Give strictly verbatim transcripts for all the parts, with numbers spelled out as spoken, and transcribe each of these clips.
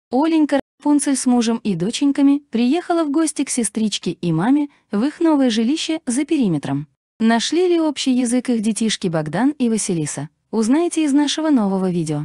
Оленька Рапунцель с мужем и доченьками приехала в гости к сестричке и маме в их новое жилище за периметром. Нашли ли общий язык их детишки Богдан и Василиса? Узнаете из нашего нового видео.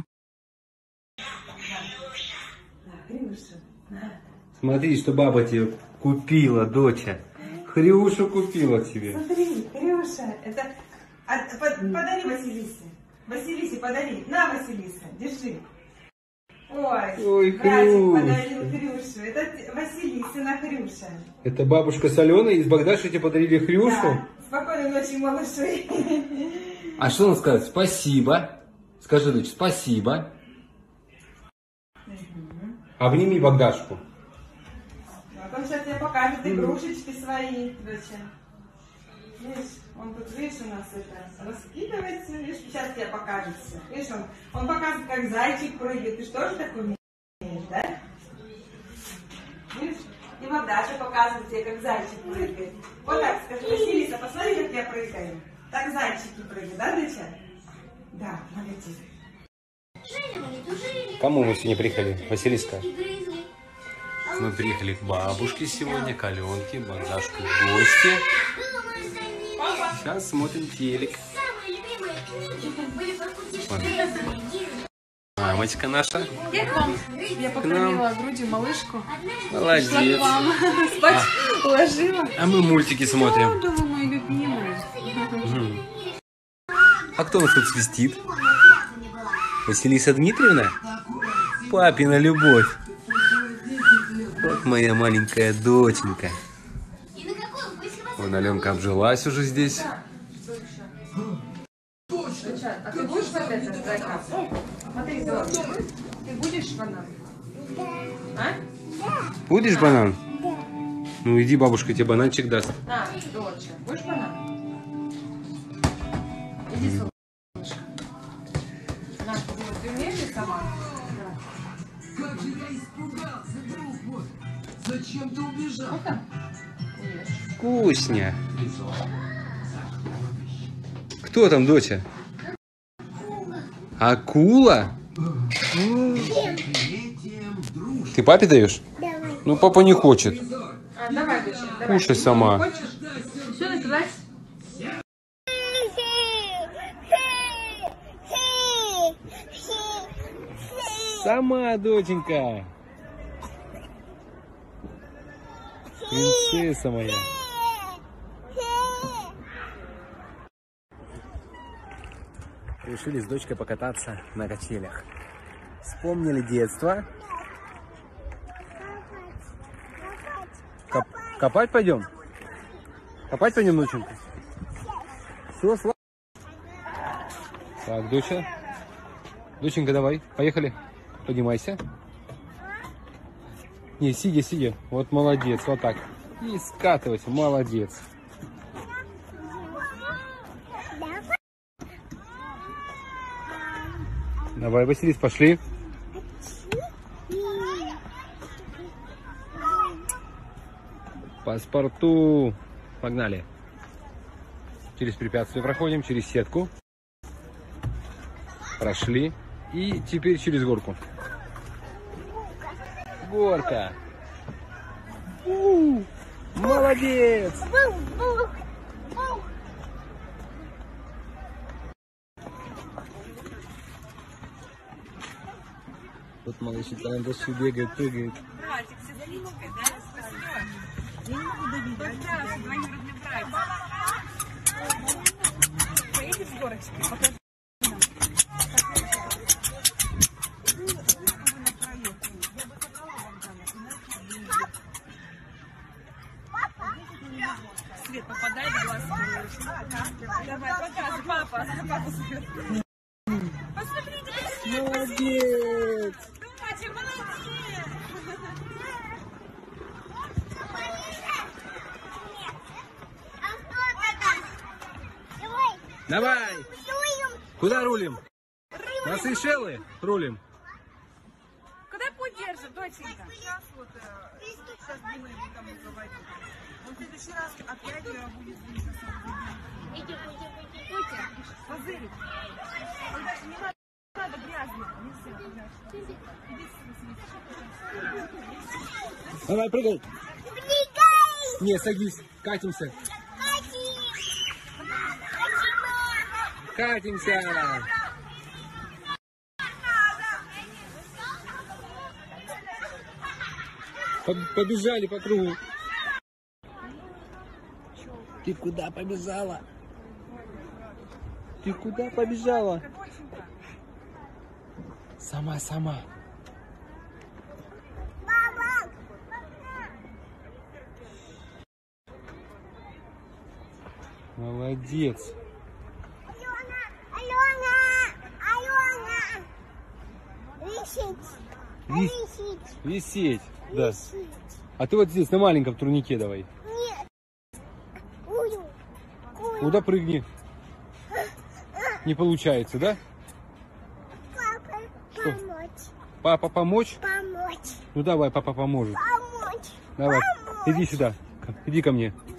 Смотри, что баба тебе купила, доча. Хрюшу купила тебе. Смотри, Хрюша, это... Подари Василисе. Василисе подари. На, Василиса, держи. Ой, Ой, братик подарил Хрюшу. Это Василисина Хрюша. Это бабушка с Аленой из Богдаши тебе подарили Хрюшу? Да. Спокойной ночи, малыши. А что он скажет? Спасибо. Скажи, дочь, спасибо. Угу. Обними Богдашку. Вот он сейчас тебе покажет игрушечки свои, доча. Видишь, он тут, видишь, у нас это раскидывается, видишь, сейчас тебе покажет все. Видишь, он, он показывает, как зайчик прыгает. Ты что же такое умеешь, да? Видишь? И Богдаша показывает тебе, как зайчик прыгает. Вот так скажи, Василиса, посмотри, как я прыгаю. Так зайчики прыгают, да, доча? Да, молодец. Кому мы сегодня приехали, Василиска? Мы приехали к бабушке сегодня, к Аленке, Богдашку в гости. Сейчас смотрим телек. Мамочка наша. Я к вам. Я покормила грудью малышку. Молодец. Шла к вам. Спать а, уложила. А мы мультики смотрим. Да вы мои любимые. А кто у нас тут свистит? Василиса Дмитриевна? Папина любовь. Вот моя маленькая доченька. Вон Аленка обжилась уже здесь. А ты будешь вот это, зайка? Смотри, золотко. Ты будешь банан? А? Будешь банан? Ну иди, бабушка тебе бананчик даст. На, доча, будешь банан? Иди, солнышко. На, ты умеешь ли сама? Как же я испугался, друг мой! Зачем ты убежал? Вкусня. Кто там, доча? Акула? Ты папе даешь? Давай. Ну, папа не хочет. А, давай, доча, давай. Кушай сама. Хочешь? Все, накрывай. Сама, доченька. Принцесса моя. Решили с дочкой покататься на качелях. Вспомнили детство. Коп копать пойдем? Копать пойдем, доченька? Все, слава. Так, доча. Доченька, давай, поехали. Поднимайся. Не, сидя, сидя. Вот молодец, вот так. И скатывайся, молодец. Давай, Василис, пошли. Паспорту. Погнали. Через препятствие проходим, через сетку. Прошли. И теперь через горку. Горка. У-у-у. Молодец. Вот малыши там дальше бегает, прыгает. Братик с сестричкой, да? Спасибо. Я не могу доверять. Да, двоюродный братик. Поедешь с горочки? Покажи нам. Свет попадает в глаз. Давай, показывай, папа. Папа свет. Посмотрите, молодец. Братик, молодец. Давай. Куда рулим? На Сейшелы рулим. Куда путь держит, доченька? Сейчас вот, сейчас Дима его там уговорит. Он в следующий раз опять будет звонить на самом деле. Иди, иди, иди, иди. Позырить. Он даже не надо, надо грязно. Нельзя, грязно. Иди, Василиса. Давай, прыгай. Не, садись. Катимся. Катимся. Побежали по кругу. Ты куда побежала? Ты куда побежала? Сама, сама. Молодец. Алена, Алена, Алена, висеть, Вис- висеть, Висеть. Да. висеть. А ты вот здесь на маленьком турнике давай. Нет, кую, кую, Куда прыгни? Не получается, да? папа, Что? помочь, Папа помочь? помочь, Ну давай, папа поможет. помочь, Давай. помочь. Иди сюда. Иди ко мне.